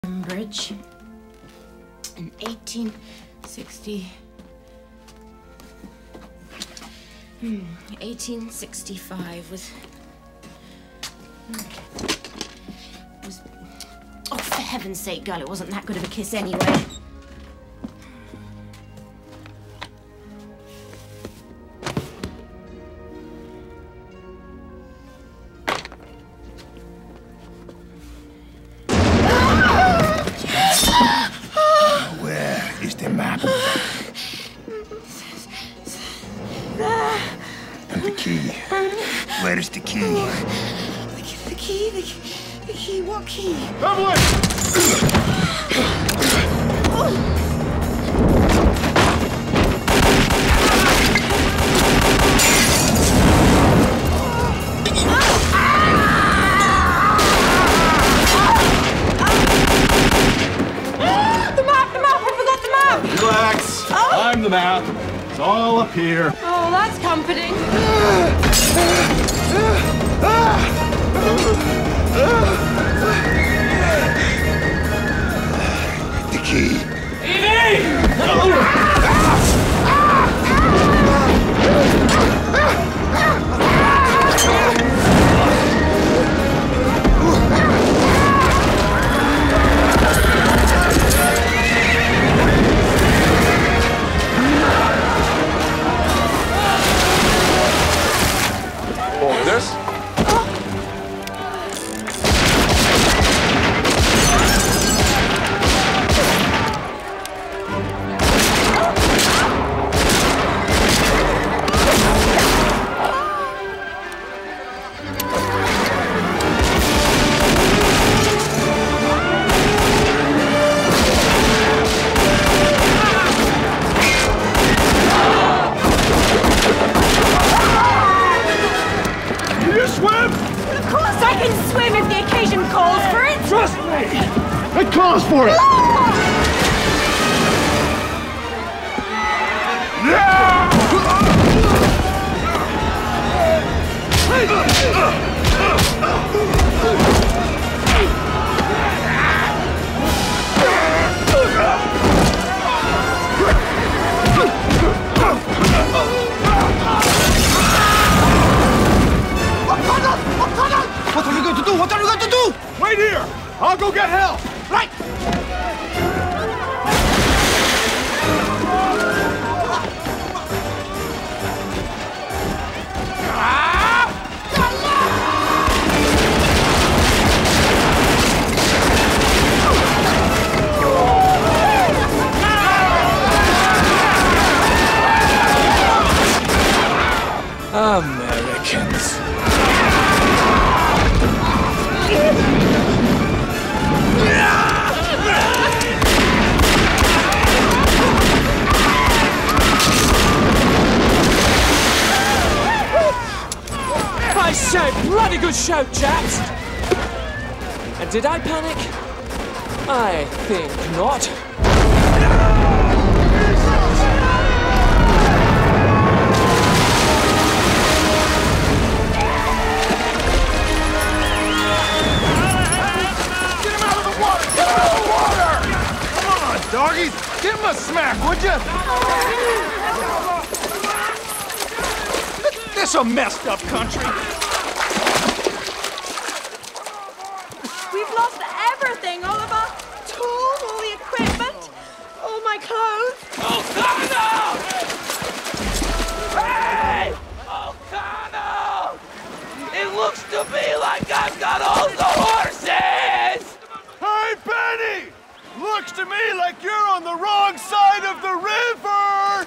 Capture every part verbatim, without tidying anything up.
Bridge in eighteen sixty. Hmm, eighteen sixty-five was. was. Oh, for heaven's sake, girl, it wasn't that good of a kiss anyway. Where is the key? Oh, the, the key, the, the key, what key? Evelyn! Oh. The map, the map, I forgot the map! Relax, oh. I'm the map. It's all up here. Oh, that's comforting. The key. Evie! Oh, this? It calls for it! What are you going to do? What are you going to do? Wait here! I'll go get help! Right! Americans. I say, bloody good show, chaps! And did I panic? I think not. Doggies, give him a smack, would you? This a messed up country. We've lost everything, all of our tools, all the equipment, all my clothes. O'Connell! Hey! O'Connell! It looks to me like I've got all the horses! Hey, Benny! Looks to me like you're on the wrong side of the river!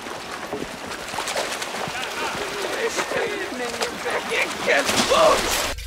This evening, Becky gets loose!